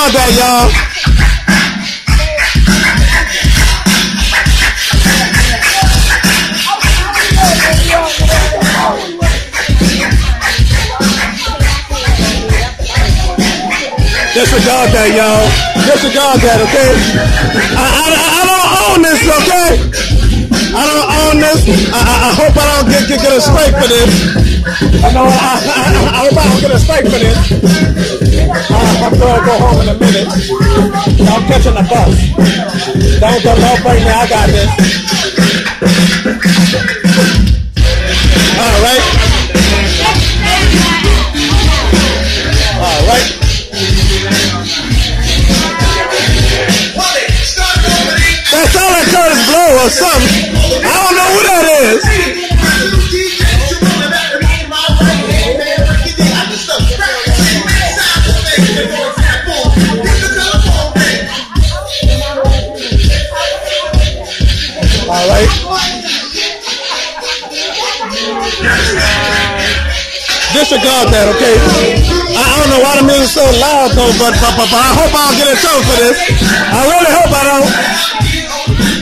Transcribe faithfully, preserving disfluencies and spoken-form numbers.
Disregard that, y'all. Disregard that, y'all. Disregard that, okay? I, I, I don't own this, okay? I don't own this. I, I, I hope I don't get, get, get a strike for this. I know. I, I, I hope I don't get a strike for this. Uh, I'm going to go home in a minute. I'm catching a bus. Don't, don't, don't break me. I got this. All right. All right. That sounds like Curtis Blow or something. I don't know who that is. All right. Disregard that, okay? I, I don't know why the music's so loud though, but, but, but, but I hope I don't get in trouble for this. I really hope I don't.